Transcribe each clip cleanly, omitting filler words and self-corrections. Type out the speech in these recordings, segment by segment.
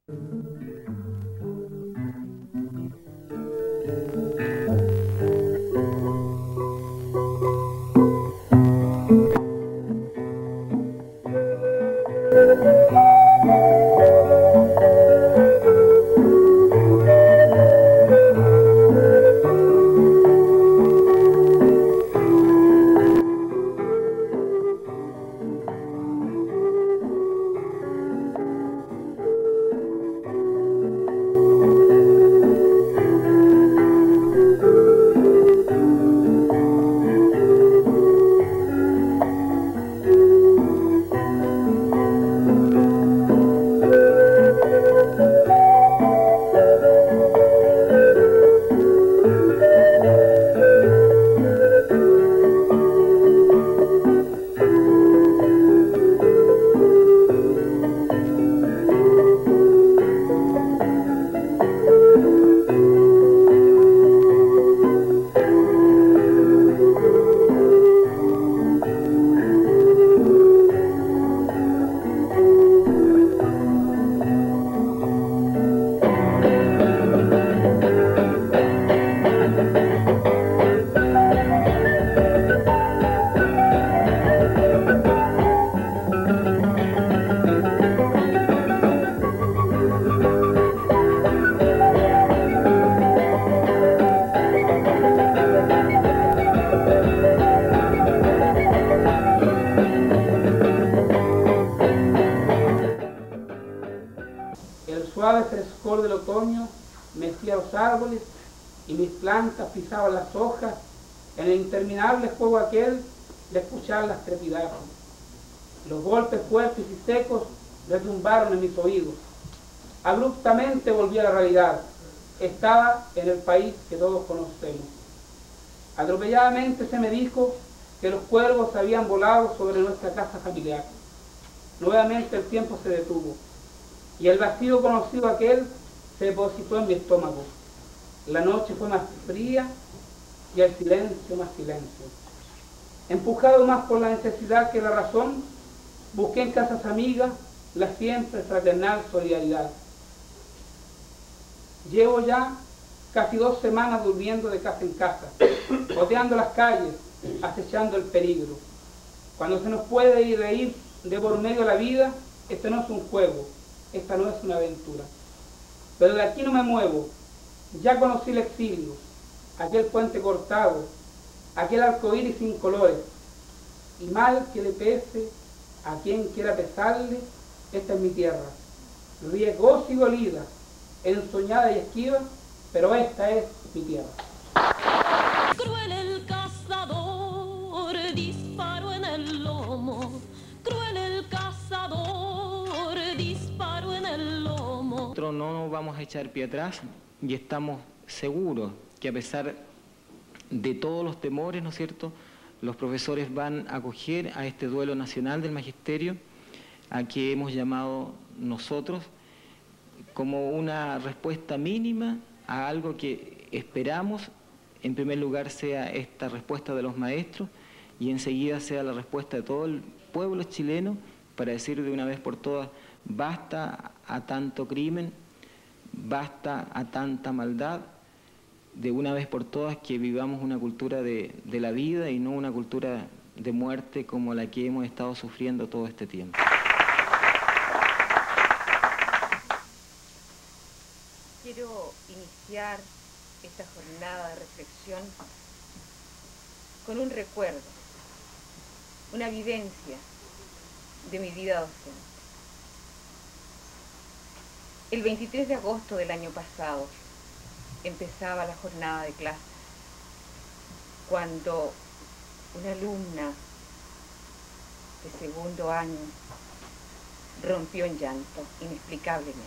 El suave frescor del otoño mecía los árboles y mis plantas pisaban las hojas en el interminable juego aquel de escucharlas trepidar. Los golpes fuertes y secos retumbaron en mis oídos. Abruptamente volví a la realidad. Estaba en el país que todos conocemos. Atropelladamente se me dijo que los cuervos habían volado sobre nuestra casa familiar. Nuevamente el tiempo se detuvo y el vacío conocido aquel se depositó en mi estómago. La noche fue más fría y el silencio más silencio. Empujado más por la necesidad que la razón, busqué en casas amigas la siempre fraternal solidaridad. Llevo ya casi 2 semanas durmiendo de casa en casa, rodeando las calles, acechando el peligro. Cuando se nos puede ir reír de por medio de la vida, este no es un juego, esta no es una aventura. Pero de aquí no me muevo. Ya conocí el exilio, aquel puente cortado, aquel arcoíris sin colores. Y mal que le pese a quien quiera pesarle, esta es mi tierra, riesgosa y dolida, ensoñada y esquiva, pero esta es mi tierra. Cruel el cazador, disparo en el lomo. Cruel el cazador, disparo en el lomo. Nosotros no nos vamos a echar pie atrás y estamos seguros que a pesar de todos los temores, ¿no es cierto?, los profesores van a acoger a este duelo nacional del magisterio, a que hemos llamado nosotros, como una respuesta mínima a algo que esperamos, en primer lugar, sea esta respuesta de los maestros y enseguida sea la respuesta de todo el pueblo chileno para decir de una vez por todas, basta a tanto crimen, basta a tanta maldad, de una vez por todas que vivamos una cultura de la vida y no una cultura de muerte como la que hemos estado sufriendo todo este tiempo. Quiero iniciar esta jornada de reflexión con un recuerdo, una vivencia de mi vida docente. El 23 de agosto del año pasado empezaba la jornada de clases cuando una alumna de segundo año rompió en llanto inexplicablemente.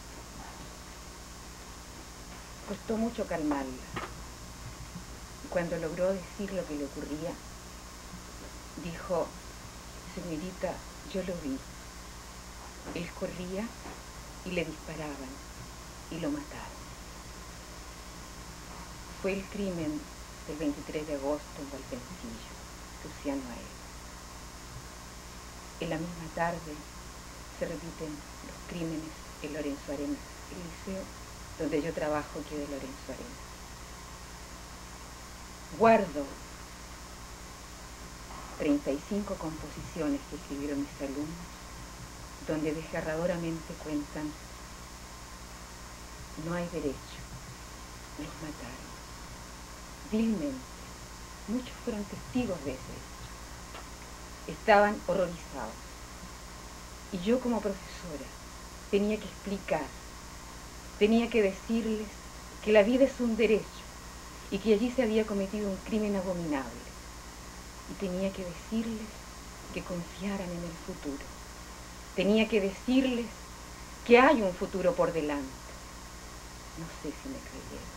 Costó mucho calmarla y cuando logró decir lo que le ocurría, dijo: señorita, yo lo vi. Él corría y le disparaban y lo mataron. Fue el crimen del 23 de agosto en Valpencillo, Luciano Aedo. En la misma tarde se repiten los crímenes el Lorenzo Arenas, el liceo donde yo trabajo queda Lorenzo Arenas. Guardo 35 composiciones que escribieron mis alumnos, donde desgarradoramente cuentan: no hay derecho, los mataron, vilmente. Muchos fueron testigos de ese hecho. Estaban horrorizados. Y yo como profesora tenía que explicar, tenía que decirles que la vida es un derecho y que allí se había cometido un crimen abominable. Y tenía que decirles que confiaran en el futuro. Tenía que decirles que hay un futuro por delante. No sé si me creyeron.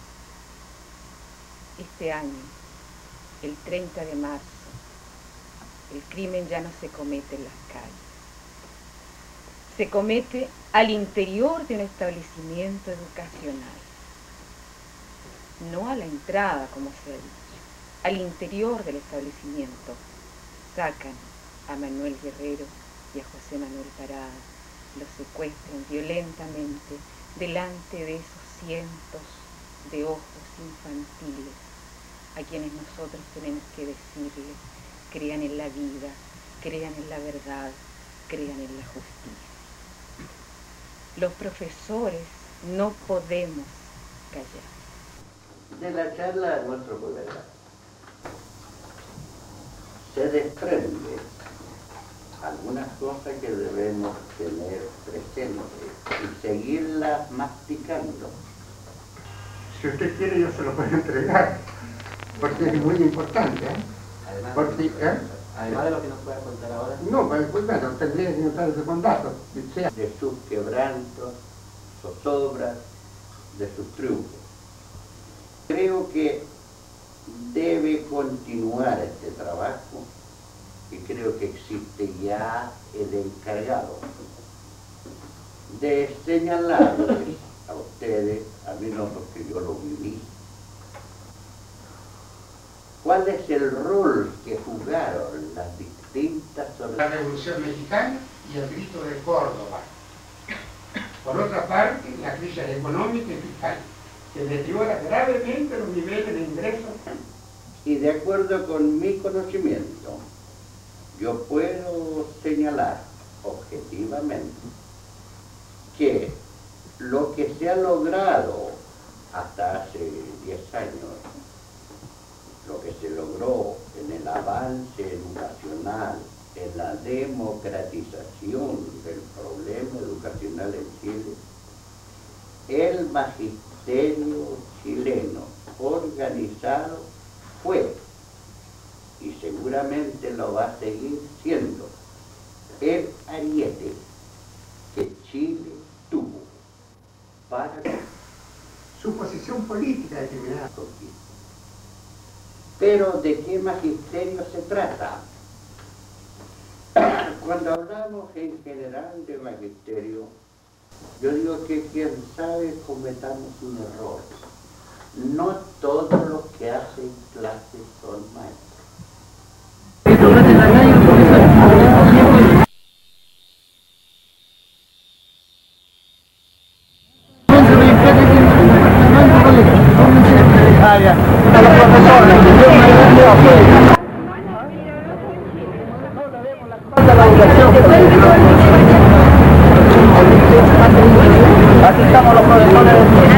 Este año, el 30 de marzo, el crimen ya no se comete en las calles. Se comete al interior de un establecimiento educacional. No a la entrada, como se ha dicho. Al interior del establecimiento sacan a Manuel Guerrero y a José Manuel Parada, los secuestran violentamente delante de esos cientos de ojos infantiles a quienes nosotros tenemos que decirles: crean en la vida, crean en la verdad, crean en la justicia. Los profesores no podemos callar. De la charla de nuestro colega se desprende algunas cosas que debemos tener presentes y seguirlas masticando. Si usted quiere, yo se lo puedo entregar, porque es muy importante, ¿eh? Además de lo que nos pueda contar ahora. No, pues bueno, tendría que notarse con datos. De sus quebrantos, zozobras, de sus triunfos. Creo que debe continuar este trabajo y creo que existe ya el encargado de señalarles a ustedes, a mí no porque yo lo viví, cuál es el rol que jugaron las distintas La organizaciones. Revolución Mexicana y el grito de Córdoba. Por otra parte, la crisis económica y fiscal, que deteriora gravemente los niveles de ingresos. Y de acuerdo con mi conocimiento, yo puedo señalar objetivamente que lo que se ha logrado hasta hace 10 años, lo que se logró en el avance educacional, en la democratización del problema educacional en Chile, el magisterio chileno organizado fue, y seguramente lo va a seguir siendo, el ariete que Chile tuvo para Su posición política determinada. conquistar. Pero ¿de qué magisterio se trata? Cuando hablamos en general de magisterio, yo digo que quien sabe cometamos un error. No todos los que hacen clases son maestros. Aquí estamos los profesores.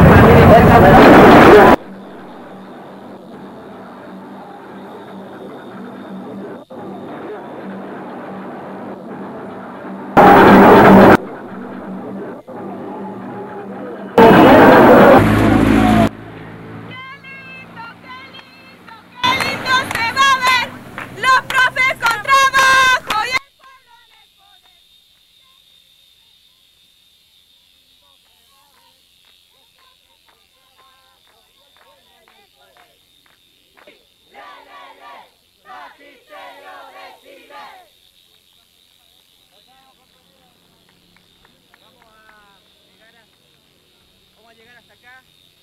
Vamos a llegar hasta acá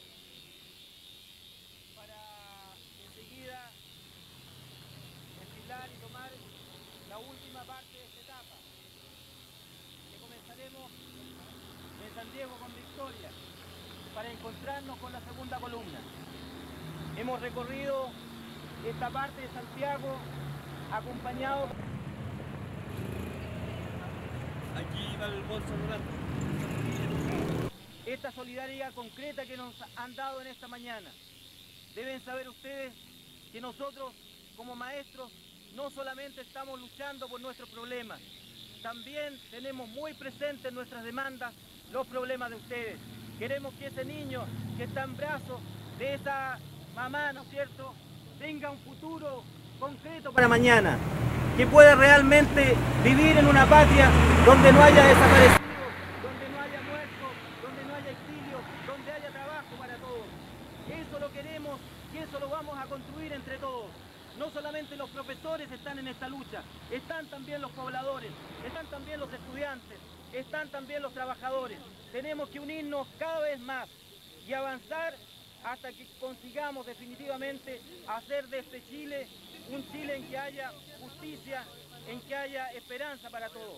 para enseguida desfilar y tomar la última parte de esta etapa, que comenzaremos San Diego con Victoria para encontrarnos con la segunda columna. Hemos recorrido esta parte de Santiago acompañado. Aquí va el bolso durante. Esta solidaridad concreta que nos han dado en esta mañana. Deben saber ustedes que nosotros como maestros no solamente estamos luchando por nuestros problemas, también tenemos muy presentes en nuestras demandas los problemas de ustedes. Queremos que ese niño que está en brazos de esa mamá, ¿no es cierto?, tenga un futuro concreto para mañana, que pueda realmente vivir en una patria donde no haya desaparecidos, donde no haya muertos, donde no haya exilio, donde haya trabajo para todos. Eso lo queremos y eso lo vamos a construir entre todos. No solamente los profesores están en esta lucha, están también los pobladores, están también los estudiantes, están también los trabajadores. Tenemos que unirnos cada vez más y avanzar hasta que consigamos definitivamente hacer de este Chile un Chile en que haya justicia, en que haya esperanza para todos.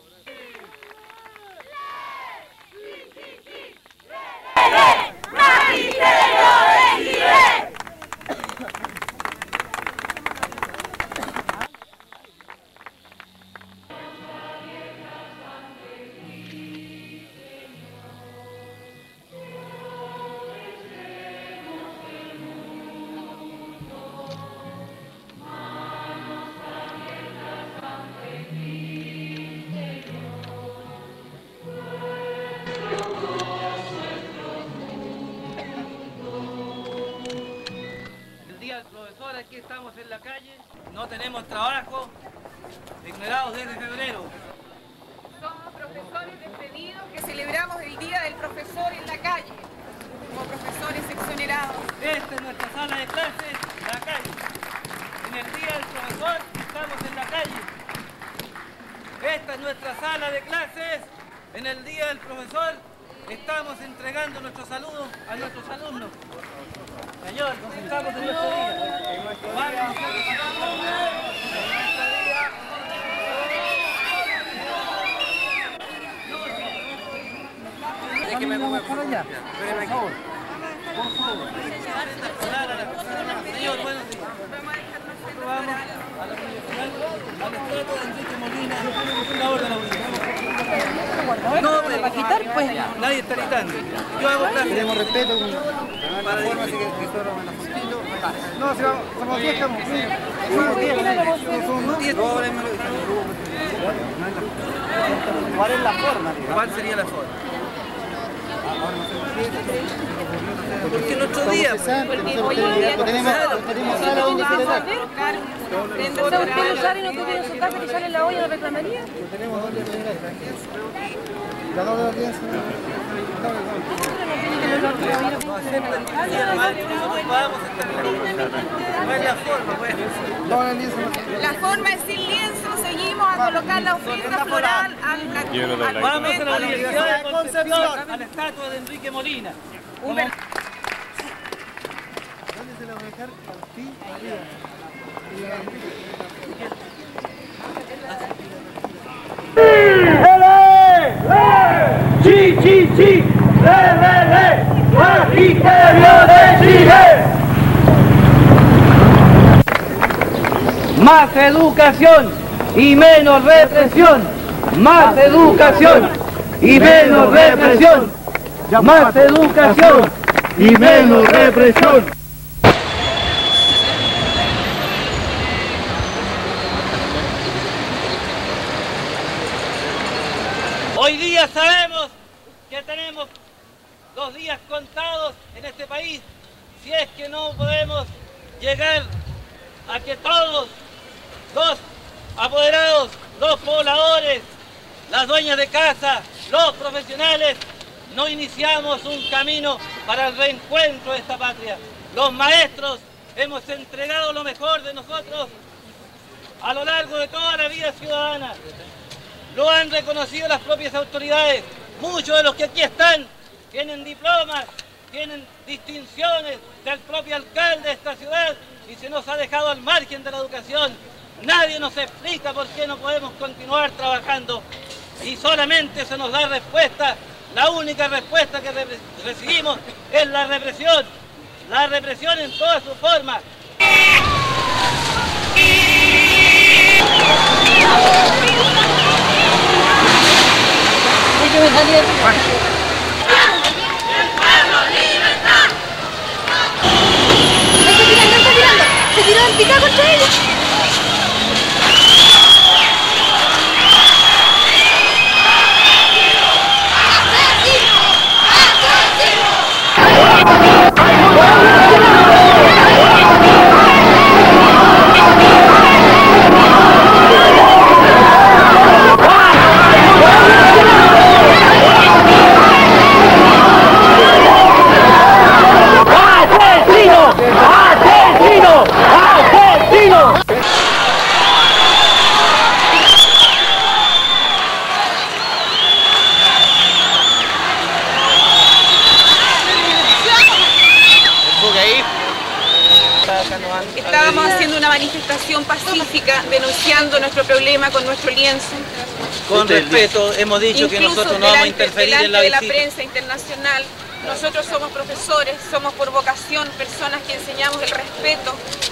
Aquí estamos en la calle, no tenemos trabajo, ignorados desde febrero. Somos profesores despedidos que celebramos el Día del Profesor en la calle, como profesores exonerados. Esta es nuestra sala de clases, la calle. En el Día del Profesor estamos en la calle. Esta es nuestra sala de clases. En el Día del Profesor estamos entregando nuestros saludos a nuestros alumnos. Señor, nos estamos en nuestro día. Déjeme comer por allá. Por favor. Señor, buenos días. Vamos a la universidad, al estrato de Enrique Molina, fundador de la universidad. No, para quitar, pues. Nadie está gritando. Yo hago clases. Queremos respeto. Para la forma así que solo me la fontito. No, si somos 10, estamos. Somos 10. ¿Cuál es la forma? ¿Cuál sería la forma? Porque en otro día tenemos sala donde celebrar. ¿Usted no sale y no tuviera en su casa que sale la olla de reclamaría? Tenemos donde celebrar. La doble audiencia. La forma es sin lienzo, seguimos a colocar la ofrenda floral al vamos a la Universidad de Concepción, a la estatua de Enrique Molina. ¿Dónde se la va a dejar? Sí, arriba. ¡Chi, chi, chi! ¡Le! ¡Magisterio de Chile! Más educación y menos represión. Más educación y menos represión. Más educación y menos represión. Hoy día sabemos que tenemos 2 días contados en este país, si es que no podemos llegar a que todos los apoderados, los pobladores, las dueñas de casa, los profesionales, no iniciamos un camino para el reencuentro de esta patria. Los maestros hemos entregado lo mejor de nosotros a lo largo de toda la vida ciudadana. Lo han reconocido las propias autoridades. Muchos de los que aquí están tienen diplomas, tienen distinciones del propio alcalde de esta ciudad y se nos ha dejado al margen de la educación. Nadie nos explica por qué no podemos continuar trabajando y solamente se nos da respuesta La única respuesta que recibimos es la represión en todas sus formas. ¡Se tiró en pica contra ella! Estábamos haciendo una manifestación pacífica denunciando nuestro problema con nuestro lienzo. Con respeto, hemos dicho que nosotros no vamos a interferir en la visita. Delante de la prensa internacional, nosotros somos profesores, somos por vocación personas que enseñamos el respeto.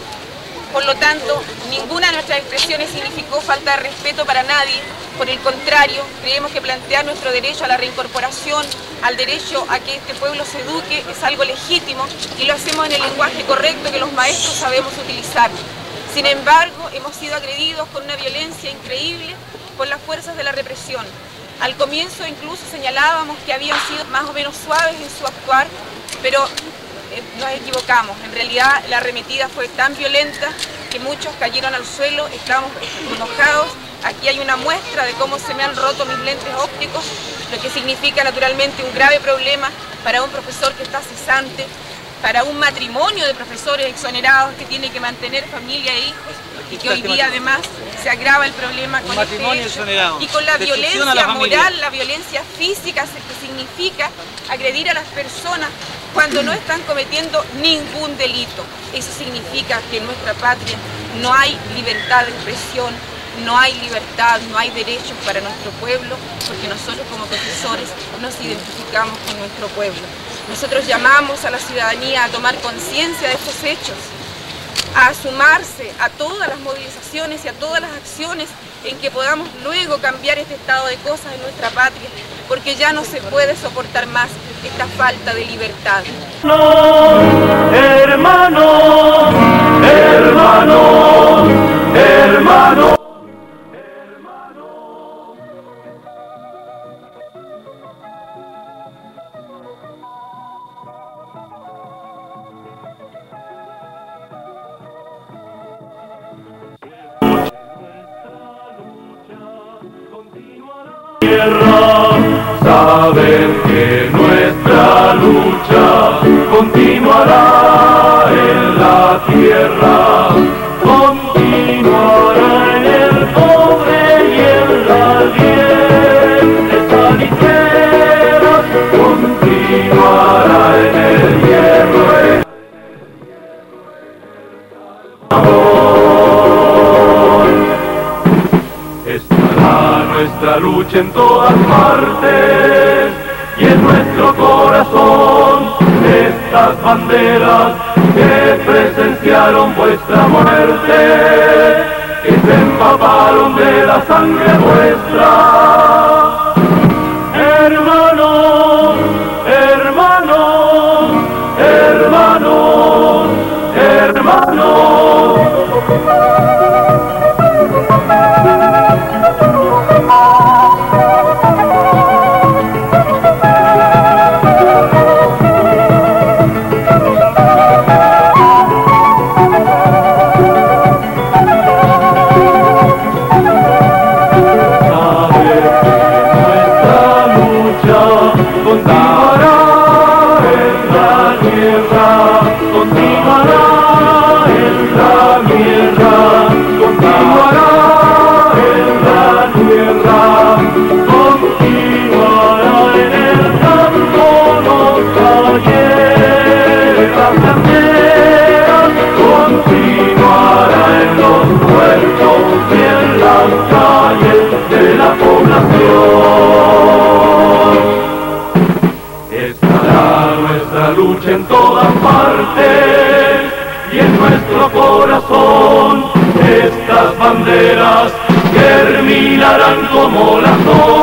Por lo tanto, ninguna de nuestras expresiones significó falta de respeto para nadie. Por el contrario, creemos que plantear nuestro derecho a la reincorporación, al derecho a que este pueblo se eduque, es algo legítimo y lo hacemos en el lenguaje correcto que los maestros sabemos utilizar. Sin embargo, hemos sido agredidos con una violencia increíble por las fuerzas de la represión. Al comienzo incluso señalábamos que habían sido más o menos suaves en su actuar, pero nos equivocamos. En realidad la arremetida fue tan violenta que muchos cayeron al suelo, estábamos enojados. Aquí hay una muestra de cómo se me han roto mis lentes ópticos, lo que significa naturalmente un grave problema para un profesor que está cesante, para un matrimonio de profesores exonerados que tiene que mantener familia e hijos y que hoy día además se agrava el problema con este hecho y con la violencia moral, la violencia física que significa agredir a las personas cuando no están cometiendo ningún delito. Eso significa que en nuestra patria no hay libertad de expresión, no hay libertad, no hay derechos para nuestro pueblo, porque nosotros como profesores nos identificamos con nuestro pueblo. Nosotros llamamos a la ciudadanía a tomar conciencia de estos hechos, a sumarse a todas las movilizaciones y a todas las acciones en que podamos luego cambiar este estado de cosas en nuestra patria, porque ya no se puede soportar más esta falta de libertad. Hermanos, hermanos, hermanos. Saber que nuestra lucha continuará en la tierra, continuará en el pobre y en la dientes saniceras, continuará en el hierro. Estará nuestra lucha en todas partes y en nuestro corazón estas banderas que presenciaron vuestra muerte, que se empaparon de la sangre vuestra. Hermanos, hermanos, hermanos, hermanos. estará nuestra lucha en todas partes y en nuestro corazón estas banderas germinarán como las